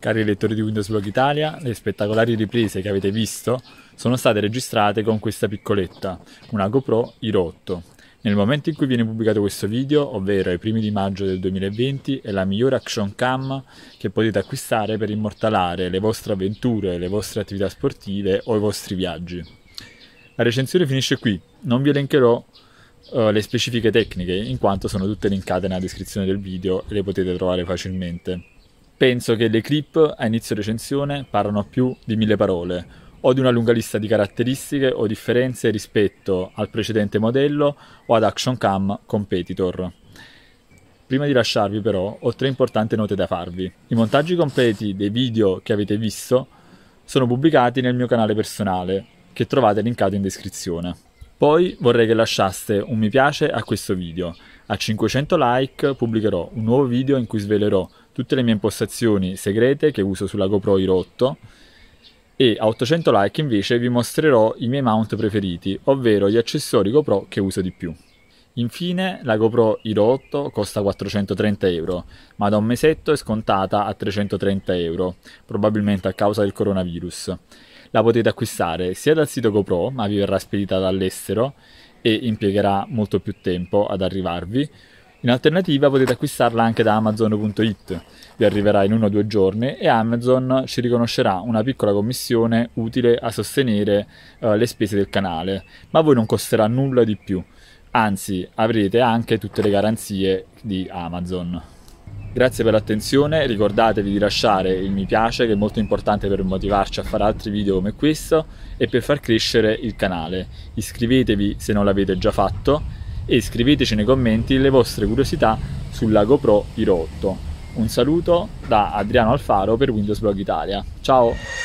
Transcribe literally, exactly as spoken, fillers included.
Cari lettori di Windows Blog Italia, le spettacolari riprese che avete visto sono state registrate con questa piccoletta, una GoPro Hero otto. Nel momento in cui viene pubblicato questo video, ovvero ai primi di maggio del duemilaventi, è la migliore action cam che potete acquistare per immortalare le vostre avventure, le vostre attività sportive o i vostri viaggi. La recensione finisce qui, non vi elencherò uh, le specifiche tecniche, in quanto sono tutte linkate nella descrizione del video e le potete trovare facilmente. Penso che le clip a inizio recensione parlano più di mille parole, o di una lunga lista di caratteristiche o differenze rispetto al precedente modello o ad Action Cam Competitor. Prima di lasciarvi però ho tre importanti note da farvi. I montaggi completi dei video che avete visto sono pubblicati nel mio canale personale, che trovate linkato in descrizione. Poi vorrei che lasciaste un mi piace a questo video. A cinquecento like pubblicherò un nuovo video in cui svelerò tutte le mie impostazioni segrete che uso sulla GoPro Hero otto e a ottocento like invece vi mostrerò i miei mount preferiti, ovvero gli accessori GoPro che uso di più. Infine la GoPro Hero otto costa quattrocentotrenta euro, ma da un mesetto è scontata a trecentotrenta euro, probabilmente a causa del coronavirus. La potete acquistare sia dal sito GoPro, ma vi verrà spedita dall'estero e impiegherà molto più tempo ad arrivarvi. In alternativa potete acquistarla anche da Amazon punto it, vi arriverà in uno o due giorni e Amazon ci riconoscerà una piccola commissione utile a sostenere uh, le spese del canale, ma a voi non costerà nulla di più, anzi avrete anche tutte le garanzie di Amazon. Grazie per l'attenzione, ricordatevi di lasciare il mi piace che è molto importante per motivarci a fare altri video come questo e per far crescere il canale. Iscrivetevi se non l'avete già fatto e scriveteci nei commenti le vostre curiosità sulla GoPro Hero otto. Un saluto da Adriano Alfaro per Windows Blog Italia. Ciao!